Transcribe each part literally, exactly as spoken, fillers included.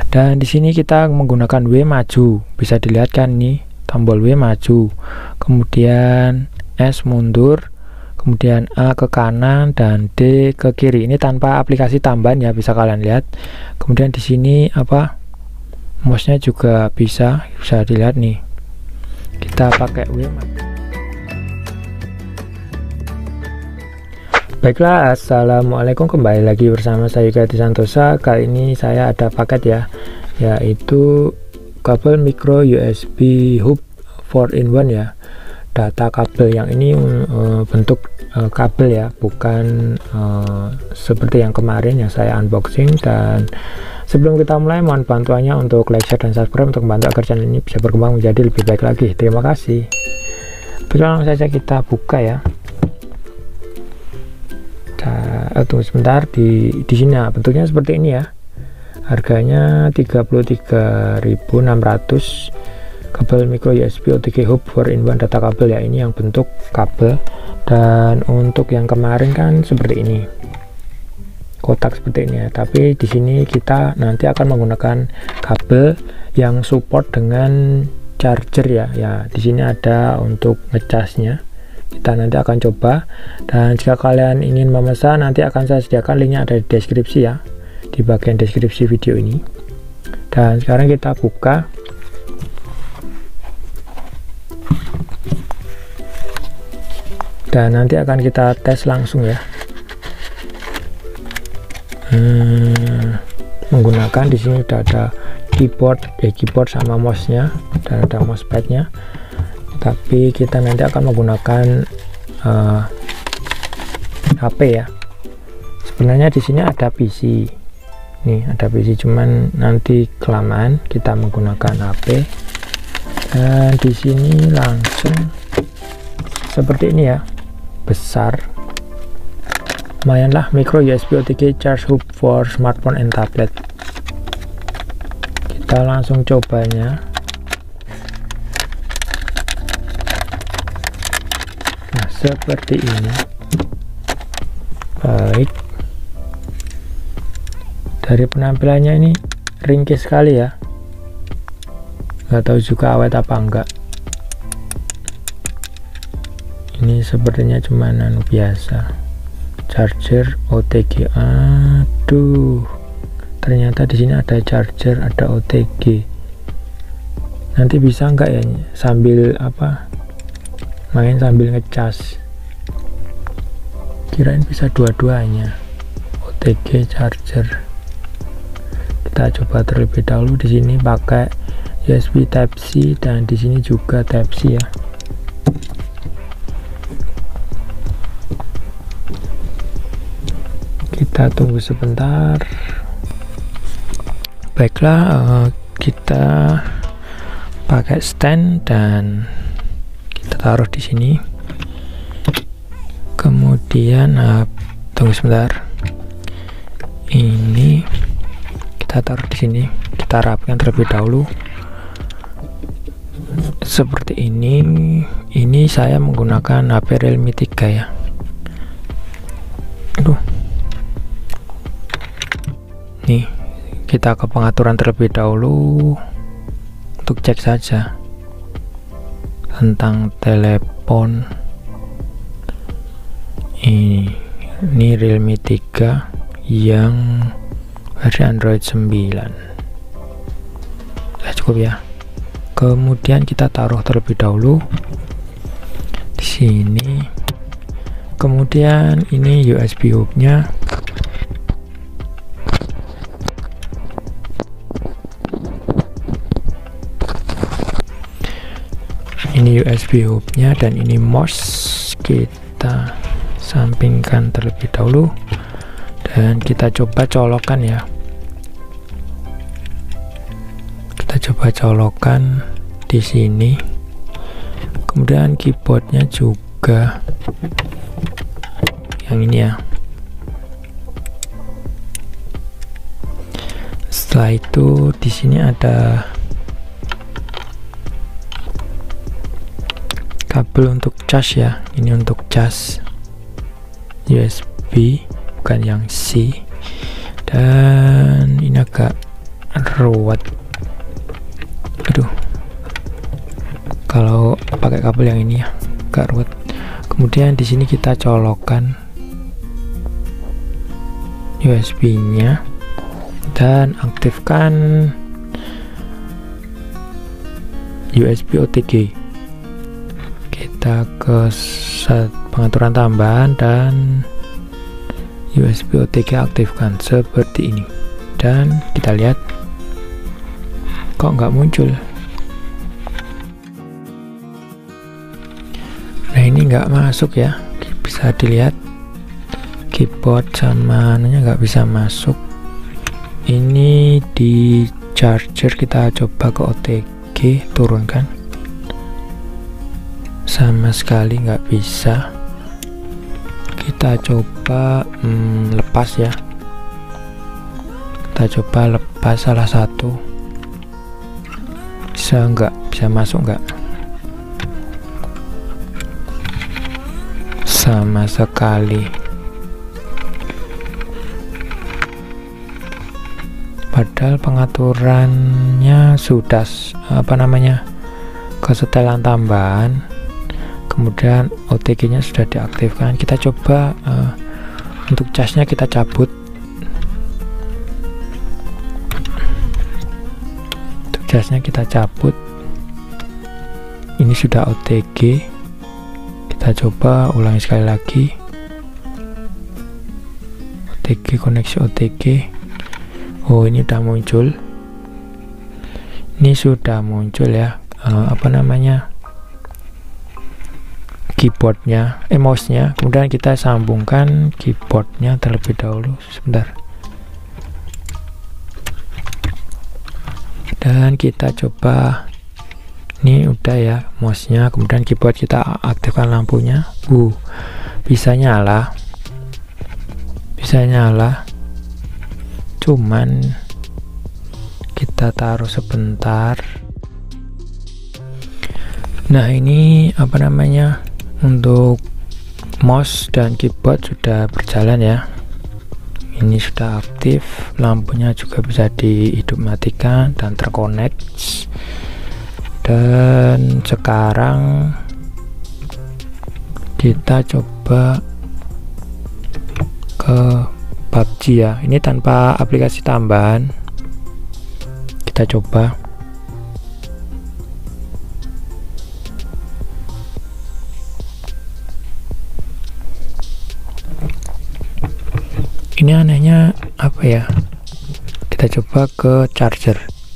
Dan di sini kita menggunakan W maju, bisa dilihat kan nih tombol W maju, kemudian S mundur, kemudian A ke kanan dan D ke kiri. Ini tanpa aplikasi tambahan ya, bisa kalian lihat. Kemudian di sini apa, mouse-nya juga bisa bisa dilihat nih. Kita pakai W maju. Baiklah, assalamualaikum, kembali lagi bersama saya Yuga Santosa. Kali ini saya ada paket ya, yaitu kabel micro U S B hub four in one ya. Data kabel yang ini uh, bentuk uh, kabel ya, bukan uh, seperti yang kemarin yang saya unboxing. Dan sebelum kita mulai, mohon bantuannya untuk like, share, dan subscribe untuk membantu agar channel ini bisa berkembang menjadi lebih baik lagi. Terima kasih. Langsung saja kita buka ya. Uh, tunggu sebentar, di di sini nah, bentuknya seperti ini ya. Harganya tiga puluh tiga ribu enam ratus, kabel micro U S B O T G hub four in one data kabel ya. Ini yang bentuk kabel. Dan untuk yang kemarin kan seperti ini, kotak seperti ini ya. Tapi di sini kita nanti akan menggunakan kabel yang support dengan charger ya. Ya, di sini ada untuk ngecasnya. Kita nanti akan coba, dan jika kalian ingin memesan nanti akan saya sediakan linknya, ada di deskripsi ya, di bagian deskripsi video ini. Dan sekarang kita buka. Dan nanti akan kita tes langsung ya, hmm, menggunakan di sini udah ada keyboard, eh, keyboard sama mouse-nya, dan ada mousepadnya. Tapi kita nanti akan menggunakan uh, H P ya. Sebenarnya di sini ada P C, nih ada P C, cuman nanti kelamaan kita menggunakan H P. Dan di sini langsung seperti ini ya, besar, lumayanlah, micro U S B O T G charge hub for smartphone and tablet. Kita langsung cobanya. Nah, seperti ini. Baik, dari penampilannya ini ringkih sekali ya, nggak tahu juga awet apa enggak. Ini sepertinya cuma anu biasa, charger O T G. Aduh, ternyata di sini ada charger, ada O T G. Nanti bisa enggak ya sambil apa, main sambil ngecas? Kirain bisa dua-duanya, O T G, charger. Kita coba terlebih dahulu. Di sini pakai U S B Type C dan di sini juga Type C ya. Kita tunggu sebentar. Baiklah, uh, kita pakai stand dan kita taruh di sini. Kemudian uh, tunggu sebentar, ini kita taruh di sini, kita rapikan terlebih dahulu seperti ini. Ini saya menggunakan H P Realme tiga ya. Aduh, nih kita ke pengaturan terlebih dahulu untuk cek saja tentang telepon. Ini, ini Realme tiga yang versi Android sembilan. Sudah cukup ya. Kemudian kita taruh terlebih dahulu di sini. Kemudian ini U S B hub-nya. Ini U S B hub-nya dan ini mouse. Kita sampingkan terlebih dahulu dan kita coba colokan ya. Kita coba colokan di sini. Kemudian keyboardnya juga yang ini ya. Setelah itu di sini ada kabel untuk cas ya. Ini untuk cas U S B, bukan yang C. Dan ini agak ruwet. Aduh, kalau pakai kabel yang ini ya agak ruwet. Kemudian di sini kita colokkan U S B-nya dan aktifkan U S B O T G. Kita ke pengaturan tambahan dan U S B O T G aktifkan seperti ini, dan kita lihat kok nggak muncul. Nah, ini nggak masuk ya, bisa dilihat keyboard sama anunya nggak bisa masuk. Ini di charger, kita coba ke O T G, turunkan, sama sekali nggak bisa. Kita coba hmm, lepas ya, kita coba lepas salah satu, bisa nggak, bisa masuk nggak? Sama sekali. Padahal pengaturannya sudah apa namanya kesetelan tambahan, kemudian O T G nya sudah diaktifkan. Kita coba uh, untuk casnya kita cabut. Untuk casnya kita cabut. Ini sudah O T G. Kita coba ulangi sekali lagi. O T G, koneksi O T G. Oh, ini udah muncul. Ini sudah muncul ya. Uh, apa namanya? Keyboardnya, eh, mouse-nya. Kemudian kita sambungkan keyboardnya terlebih dahulu. Sebentar. Dan kita coba. Ini udah ya mouse-nya. Kemudian keyboard kita aktifkan lampunya. Uh, bisa nyala. Bisa nyala. Cuman kita taruh sebentar. Nah, ini apa namanya, untuk mouse dan keyboard sudah berjalan ya. Ini sudah aktif, lampunya juga bisa dihidup matikan dan terkonek. Dan sekarang kita coba ke P U B G ya, ini tanpa aplikasi tambahan. Kita coba. Ini anehnya apa ya? Kita coba ke charger.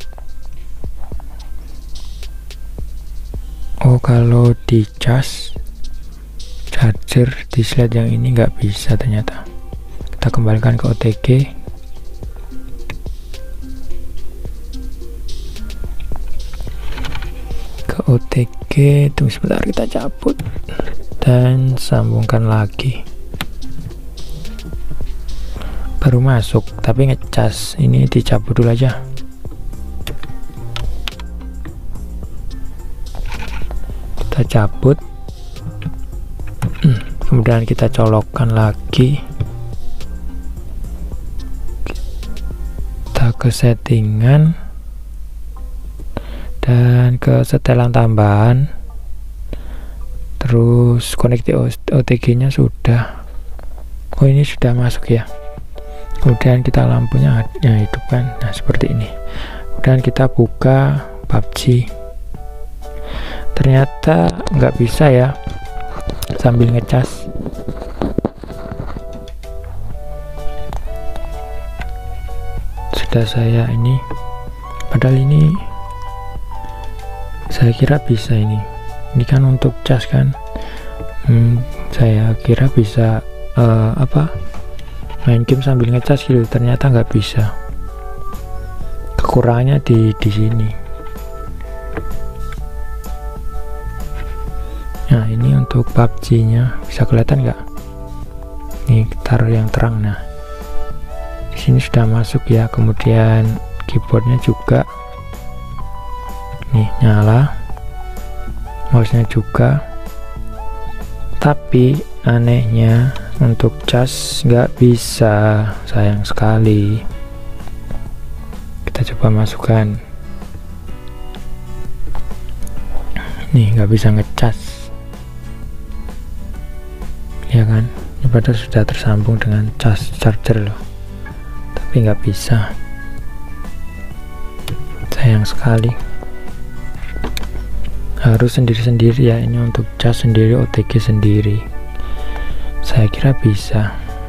Oh, kalau di cas charger di slide yang ini nggak bisa ternyata. Kita kembalikan ke O T G. Ke O T G, tunggu sebentar, kita cabut dan sambungkan lagi. Baru masuk, tapi ngecas. Ini dicabut dulu aja. Kita cabut. Kemudian kita colokkan lagi. Ke settingan dan ke setelan tambahan, terus koneksi O T G nya sudah. Oh, ini sudah masuk ya. Kemudian kita lampunya ya, hidupkan. Nah, seperti ini. Kemudian kita buka P U B G. Ternyata nggak bisa ya sambil ngecas. Sudah saya ini, padahal ini saya kira bisa. ini ini kan untuk cas kan. hmm, saya kira bisa uh, apa main game sambil ngecas gitu, ternyata nggak bisa. Kekurangannya di di sini. Nah, ini untuk P U B G nya bisa kelihatan nggak? Nih, taruh yang terang. Nah, di sini sudah masuk ya. Kemudian keyboardnya juga nih nyala, mouse-nya juga. Tapi anehnya untuk cas nggak bisa, sayang sekali. Kita kita coba masukkan. Nih nggak bisa ngecas ya kan, ini padahal sudah tersambung dengan cas charger loh, tapi nggak bisa, sayang sekali. Harus sendiri-sendiri ya, ini untuk cas sendiri, O T G sendiri. Saya kira bisa.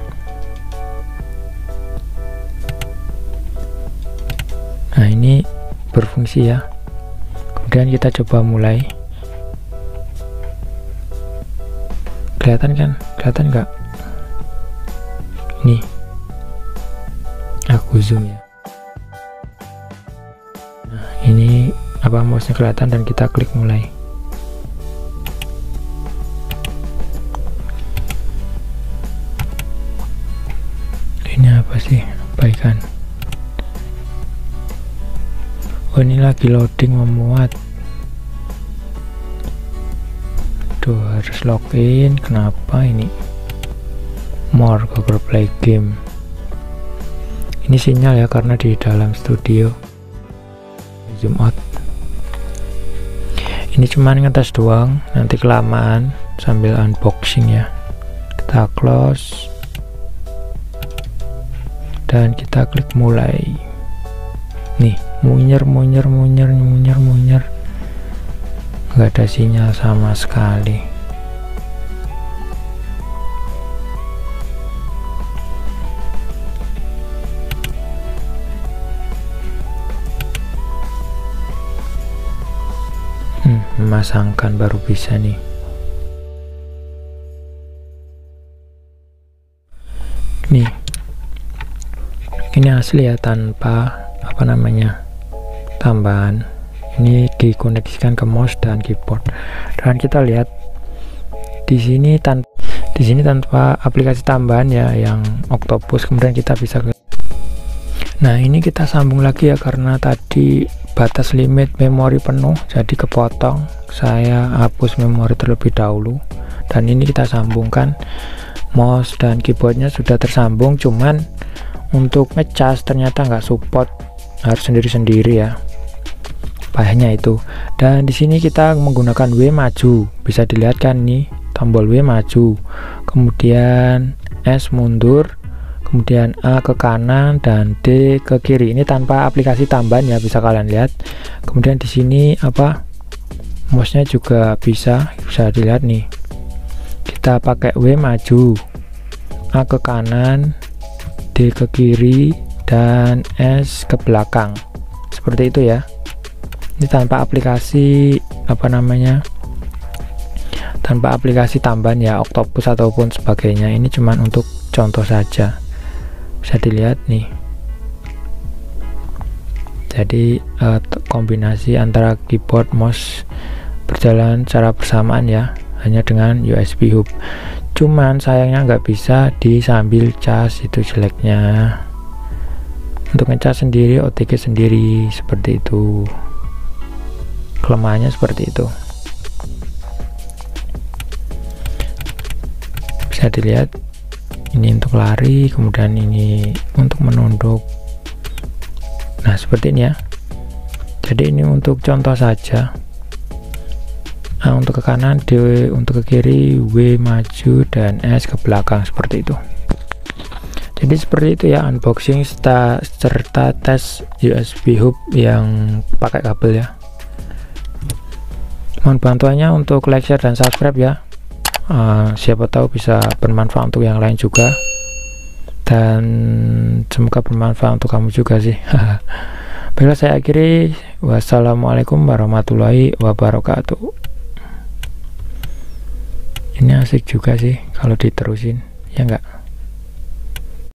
Nah ini berfungsi ya. Kemudian kita coba mulai. Kelihatan kan? Kelihatan nggak? Nih, aku zoom ya. Nah ini apa, mouse-nya kelihatan dan kita klik mulai. Ini apa sih? Abaikan. Oh ini lagi loading, memuat. Tuh harus login. Kenapa ini? More Google Play Game. Ini sinyal ya, karena di dalam studio. Zoom out. Ini cuman ngetes doang, nanti kelamaan sambil unboxing ya. Kita close dan kita klik mulai. Nih munyer munyer munyer munyer munyer, nggak ada sinyal sama sekali. Hmm, memasangkan baru bisa nih. Nih, ini asli ya, tanpa apa namanya tambahan. Ini dikoneksikan ke mouse dan keyboard. Dan kita lihat di sini tanpa di sini tanpa aplikasi tambahan ya, yang Octopus. Kemudian kita bisa ke. Nah ini kita sambung lagi ya, karena tadi batas limit memori penuh jadi kepotong. Saya hapus memori terlebih dahulu, dan ini kita sambungkan. Mouse dan keyboardnya sudah tersambung, cuman untuk ngecas ternyata nggak support, harus sendiri-sendiri ya, payahnya itu. Dan di sini kita menggunakan W maju, bisa dilihat kan nih, tombol W maju, kemudian S mundur, kemudian A ke kanan dan D ke kiri. Ini tanpa aplikasi tambahan ya, bisa kalian lihat. Kemudian di sini apa, mouse-nya juga bisa bisa dilihat nih. Kita pakai W maju, A ke kanan, D ke kiri, dan S ke belakang. Seperti itu ya. Ini tanpa aplikasi apa namanya? Tanpa aplikasi tambahan ya, Octopus ataupun sebagainya. Ini cuman untuk contoh saja. Bisa dilihat nih, jadi uh, kombinasi antara keyboard mouse berjalan secara bersamaan ya, hanya dengan U S B hub. Cuman sayangnya nggak bisa disambil cas, itu jeleknya. Untuk ngecas sendiri, O T G sendiri, seperti itu. Kelemahannya seperti itu. Bisa dilihat, ini untuk lari, kemudian ini untuk menunduk. Nah seperti ini ya. Jadi ini untuk contoh saja. Nah, untuk ke kanan D, untuk ke kiri W maju, dan S ke belakang, seperti itu. Jadi seperti itu ya unboxing serta, serta tes U S B hub yang pakai kabel ya. Mohon bantuannya untuk like, share, dan subscribe ya. Uh, siapa tahu bisa bermanfaat untuk yang lain juga, dan semoga bermanfaat untuk kamu juga sih. Baiklah, saya akhiri. Wassalamualaikum warahmatullahi wabarakatuh. Ini asik juga sih kalau diterusin, ya enggak?